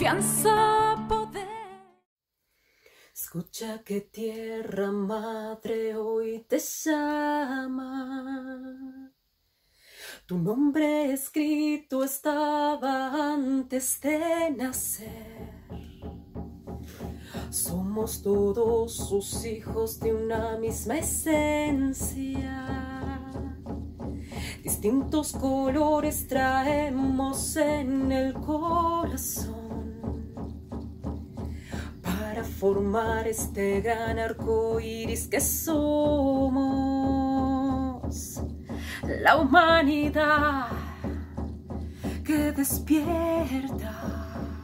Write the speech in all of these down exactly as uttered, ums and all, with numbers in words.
confianza, poder. Escucha que tierra madre hoy te llama. Tu nombre escrito estaba antes de nacer. Somos todos sus hijos de una misma esencia. Distintos colores traemos en el corazón para formar este gran arco iris que somos. La humanidad que despierta.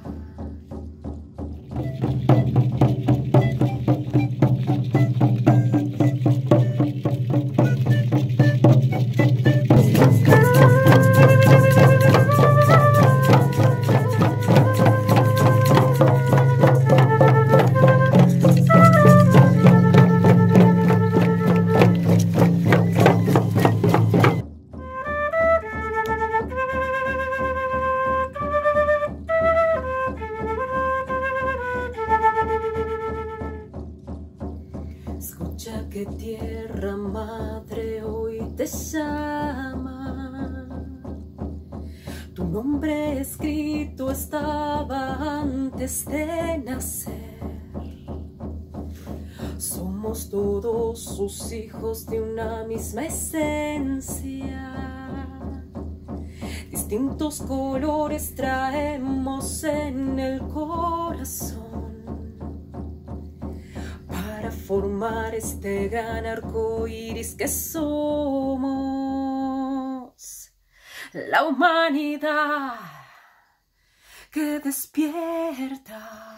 Escucha que tierra madre hoy te llama. Tu nombre escrito estaba antes de nacer. Somos todos sus hijos de una misma esencia. Distintos colores traemos en el corazón para formar este gran arco iris que somos. La humanidad que despierta.